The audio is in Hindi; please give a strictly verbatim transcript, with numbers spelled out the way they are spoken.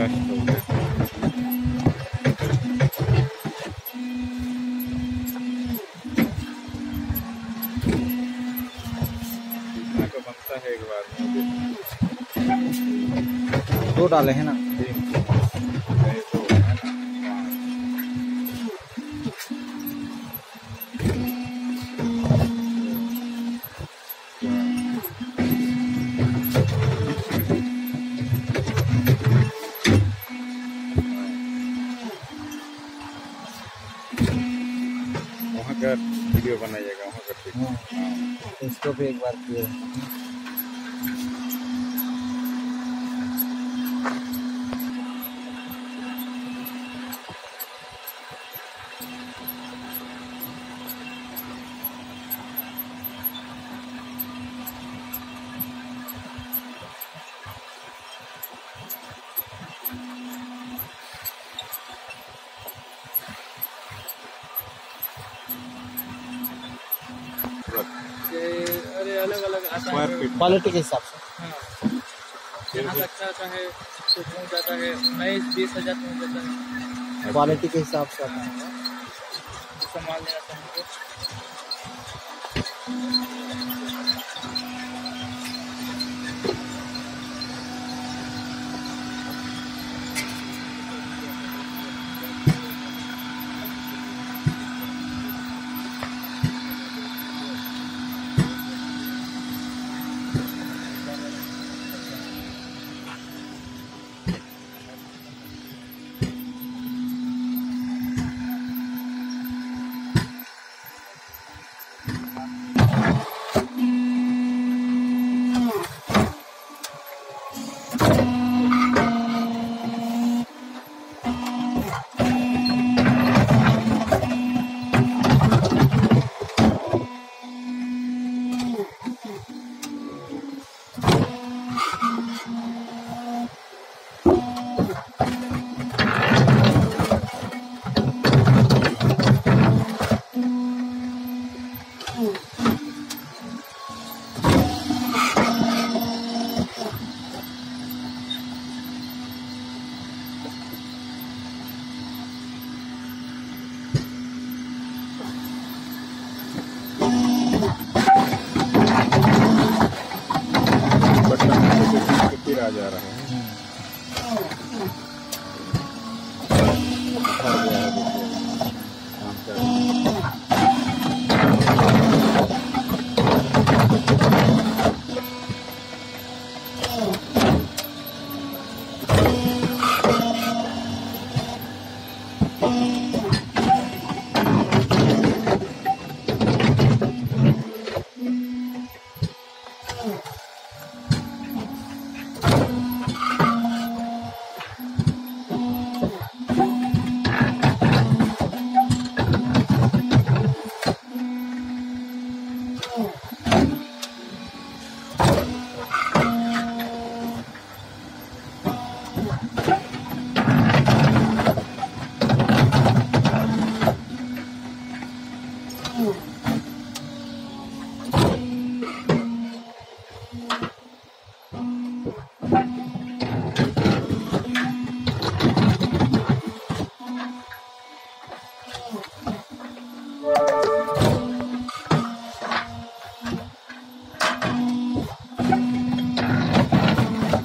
ब्लास्ट हो गया। इतना तो बनता है एक बार में। दो डाले हैं ना, तीन नहीं तो है ना, वहाँ का वीडियो बनाइएगा वहाँ का। हाँ, इसको भी एक बार किए। अरे अलग अलग आता स्क्वायर है। फीट क्वालिटी के हिसाब से। हाँ, यहाँ से अच्छा आता है तो पहुँच जाता है उन्नीस बीस हजार पहुँच जाता है। क्वालिटी के हिसाब से आता है। संभाल लेना था हमको। फिर आ जा रहा है।